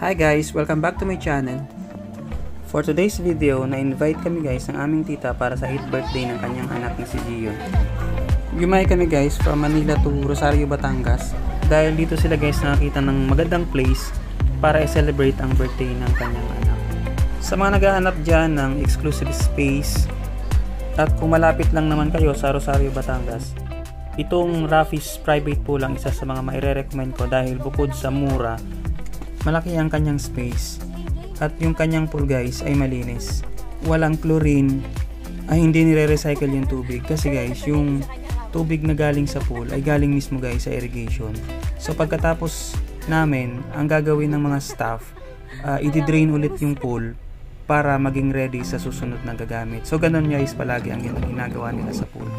Hi guys! Welcome back to my channel. For today's video, na-invite kami guys ng aming tita para sa 8th birthday ng kanyang anak na si Gion. Gumay kami guys from Manila to Rosario, Batangas dahil dito sila guys nakakita ng magandang place para i-celebrate ang birthday ng kanyang anak. Sa mga naghahanap dyan ng exclusive space at kung malapit lang naman kayo sa Rosario, Batangas, itong Rafi's Private Pool ang isa sa mga maire-recommend ko dahil bukod sa mura, malaki ang kanyang space at yung kanyang pool guys ay malinis. Walang chlorine, ay hindi nire-recycle yung tubig kasi guys yung tubig na galing sa pool ay galing mismo guys sa irrigation. So pagkatapos namin, ang gagawin ng mga staff, i-drain ulit yung pool para maging ready sa susunod na gagamit. So ganun guys palagi ang ginagawa nila sa pool.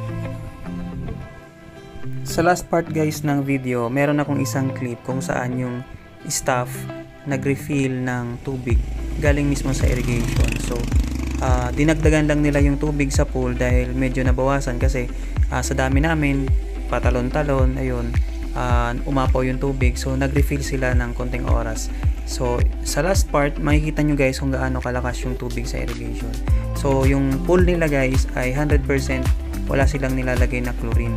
Sa last part guys ng video, meron akong isang clip kung saan yung staff nag-refill ng tubig galing mismo sa irrigation. So dinagdagan lang nila yung tubig sa pool dahil medyo nabawasan kasi sa dami namin patalon-talon, ayun, umapaw yung tubig. So nag-refill sila ng konting oras. So sa last part makikita nyo guys kung gaano kalakas yung tubig sa irrigation. So yung pool nila guys ay 100% wala silang nilalagay na chlorine.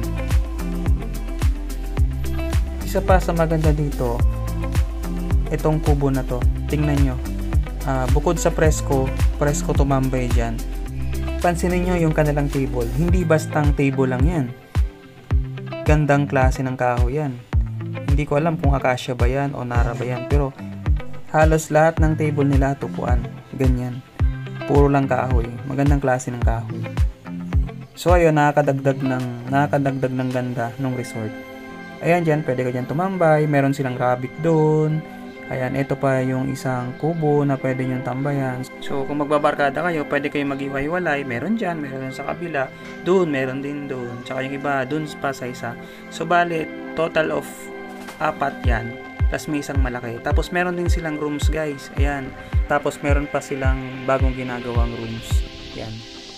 Isa pa sa maganda dito, itong kubo na to, tingnan nyo, bukod sa presko tumambay dyan. Pansinin nyo yung kanilang table, hindi bastang table lang yan, gandang klase ng kahoy yan. Hindi ko alam kung acacia ba yan o nara ba yan, pero halos lahat ng table nila tupuan, ganyan, puro lang kahoy, magandang klase ng kahoy. So ayun, nakakadagdag ng ganda ng resort. Ayan, dyan pwede ka dyan tumambay, meron silang rabbit doon. Ayan, ito pa yung isang kubo na pwede nyo tambayan. So, kung magbabarkada kayo, pwede kayo mag-iwalay. Meron dyan, meron sa kabila. Doon, meron din doon. Tsaka yung iba, doon pa sa isa. So, bali, total of 4 yan. Tapos may isang malaki. Tapos, meron din silang rooms, guys. Ayan. Tapos, meron pa silang bagong ginagawang rooms. Ayan.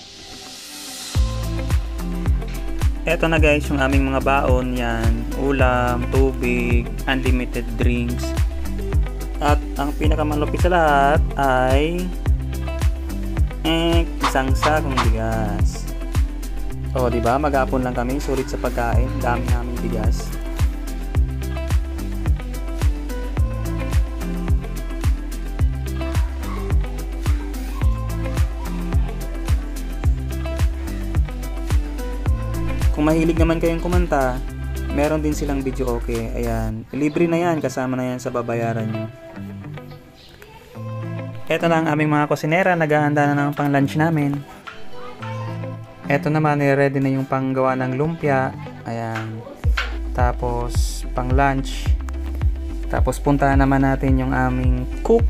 Eto na guys, yung aming mga baon. Yan. Ulam, tubig, unlimited drinks. At ang pinakamalupit sa lahat ay isang sakong bigas. O, di ba? Maghapon lang kami, sulit sa pagkain, dami namin bigas. Kung mahilig naman kayong kumanta, meron din silang video okay. Ayan, libre na yan, kasama na yan sa babayaran nyo. Ito na ang aming mga kusinera, naghahanda na ng pang lunch namin. Ito naman, ready na yung panggawa ng lumpia. Ayan. Tapos pang lunch. Tapos puntahan naman natin yung aming cook.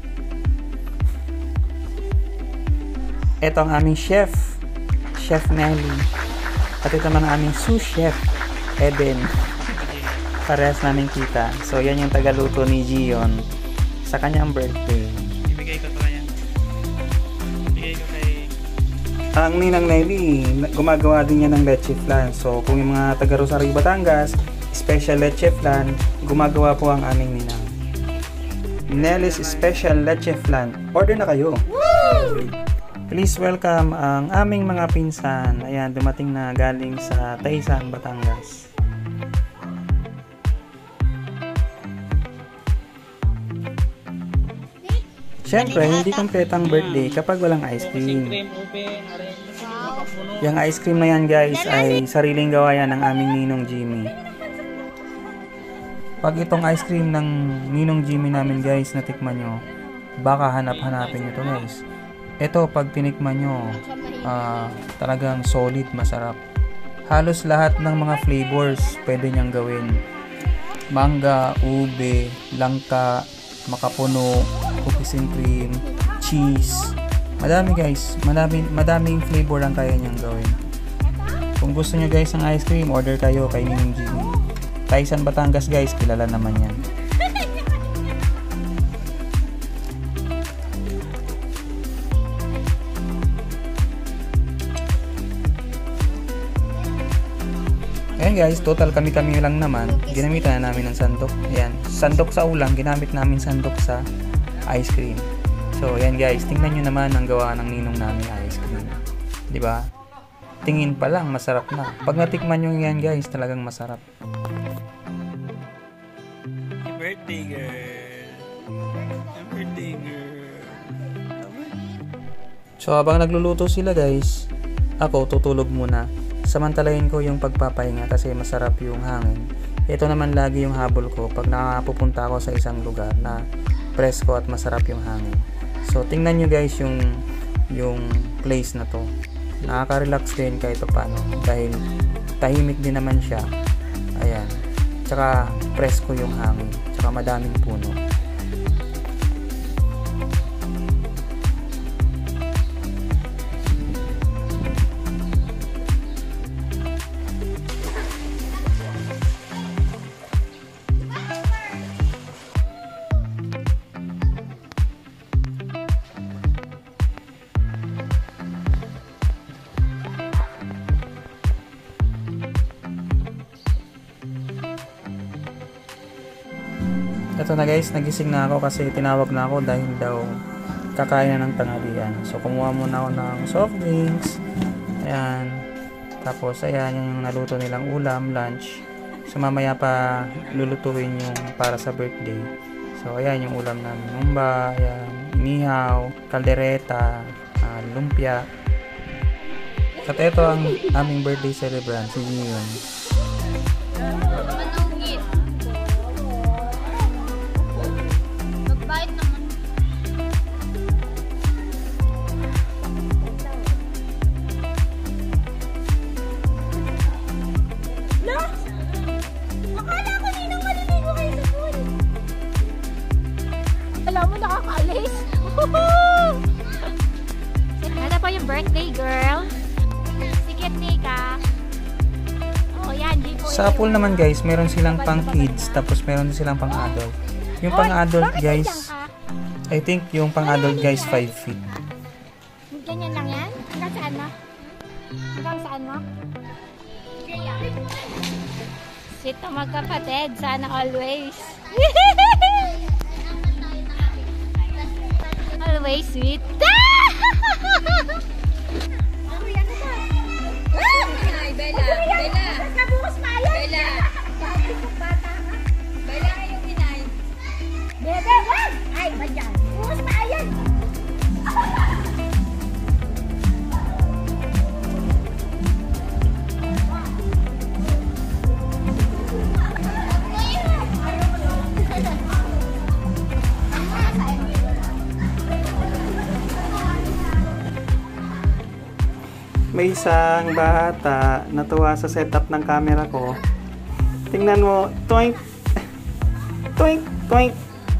Ito ang aming chef, Chef Nelly. At ito naman ang aming sous chef, Eden. Parehas namin kita. So yan yung tagaluto ni Gion sa kanyang birthday. Ibigay ko to kanya. Ibigay ko kay ang ninang Nelly, gumagawa din niya ng leche flan. So kung yung mga taga Rosario, Batangas, special leche flan, gumagawa po ang aming ninang. Nelly's special leche flan. Order na kayo. Woo! Please welcome ang aming mga pinsan. Ayan, dumating na galing sa Taysan, Batangas. Siyempre, hindi kompletang birthday kapag walang ice cream. Yung ice cream na yan guys ay sariling gawa yan ng aming Ninong Jimmy. Pag itong ice cream ng Ninong Jimmy namin guys natikman nyo, baka hanap-hanapin nyo to guys. Ito pag tinikman nyo, talagang solid, masarap. Halos lahat ng mga flavors pwede nyang gawin. Mangga, ube, langka, makapuno, cookies and cream, cheese. Madami guys, madaming flavor lang kaya niyang gawin. Kung gusto niyo guys ng ice cream, order kayo kay Ninong Jimmy. Taysan, Batangas guys, kilala naman yan. Ayan guys, total kami lang naman. Ginamitan na namin ng sandok. Ayan, sandok sa ulam, ginamit namin sandok sa ice cream. So, yan guys, tingnan nyo naman ang gawa ng ninong namin ice cream. Diba? Tingin pa lang, masarap na. Pag natikman nyo yan guys, talagang masarap. Happy birthday, girl. Happy birthday, girl. So, habang nagluluto sila guys, ako tutulog muna. Samantalahin ko yung pagpapahinga kasi masarap yung hangin. Ito naman lagi yung habol ko pag nakapupunta ako sa isang lugar na presko at masarap yung hangin. So, tingnan nyo guys yung place na to. Nakaka-relax din kahit paano dahil tahimik din naman siya. Ayan. Tsaka presko yung hangin. Tsaka madaming puno. Ito na guys, nagising na ako kasi tinawag na ako dahil daw kakain na ng tanghalian. So kumuha muna ako ng soft drinks. Ayan. Tapos ayan yung naluto nilang ulam, lunch. So mamaya pa lulutuin yung para sa birthday. So ayan yung ulam namin. Humba, ayan, inihaw, kaldereta, lumpia. At ito ang aming birthday celebrant, si Gion. Alam mo, nakakaalis. Ano pa yung birthday girl? Sikit Nika. Oh, yan. Sa pool naman guys, meron silang pang kids, tapos meron silang pang adult. Yung pang adult guys, I think yung pang adult guys 5 feet. Ganyan lang yan? Hanggang saan mo? Hanggang saan mo? Sweet na magkapatid. Sana always. Always sweet. Ay, Bella. Bella. Nabukas pa yan. Bella. Bella yung inay. Bebe, wag! Ay, ba dyan? Bukas pa yan. May isang bata natuwa sa setup ng camera ko. Tingnan mo, toink, toink, toink.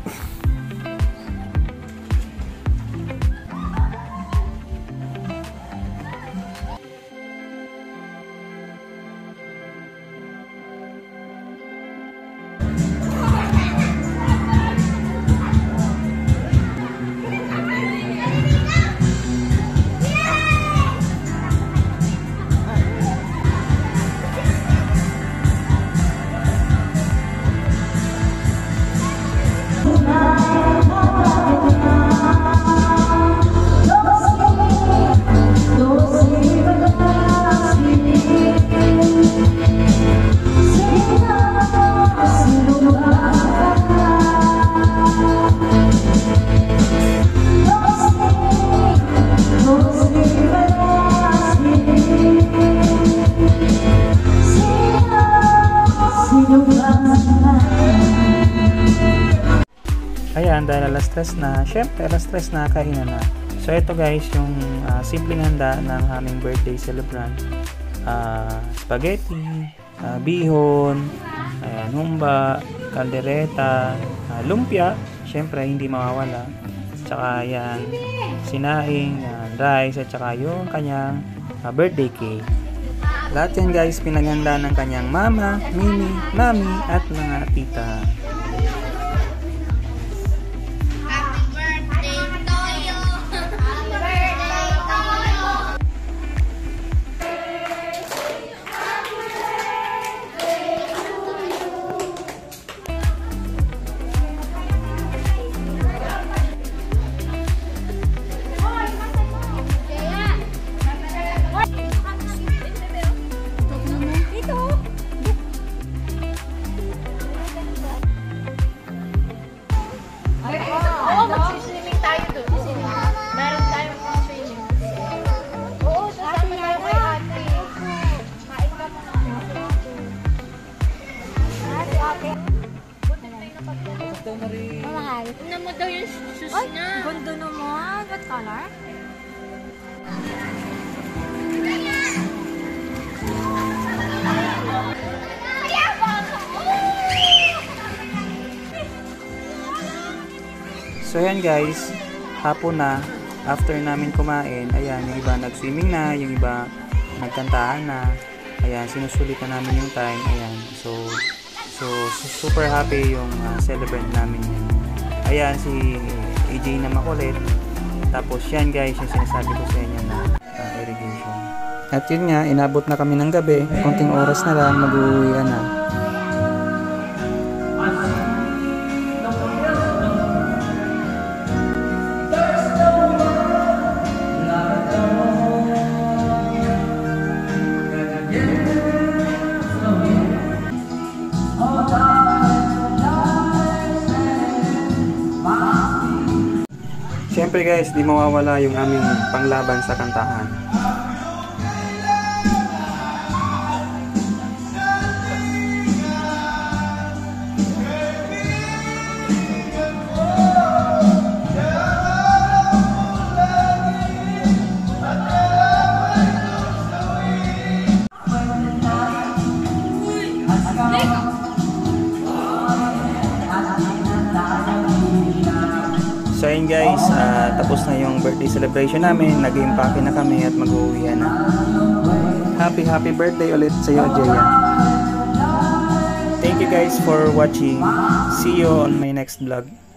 Ayan, dahil alas 3 na, syempre alas 3 na, kainan na. So ito guys, yung simpleng handa ng aming birthday celebrant. Spaghetti, bihon, ayan, humba, kaldereta, lumpia, syempre hindi mawawala. Tsaka yan, sinaing, rice, at tsaka yung kanyang birthday cake. Lahat yan guys, pinaghanda ng kanyang mama, mimi, mami, at mga tita. daw na rin. Mamahal. Tingnan mo daw yung shoes Ay, niya. ganda naman. What color? So yan guys, hapon na, after namin kumain, ayan, yung iba nag-swimming na, yung iba nagkantahan na, ayan, sinusulitan namin yung time, ayan, so super happy yung celebrant namin yan. Ayan, si AJ na makulit, tapos yan guys, yung sinasabi ko sa inyo na irrigation. At yun nga, inabot na kami ng gabi, konting oras na lang, mag-uwian na. Siyempre guys, di mawawala yung aming panglaban sa kantahan. So ayun guys, tapos na yung birthday celebration namin, nag-impake na kami at mag-uwi na. Happy birthday ulit sa iyo, Jaya. Thank you guys for watching. See you on my next vlog.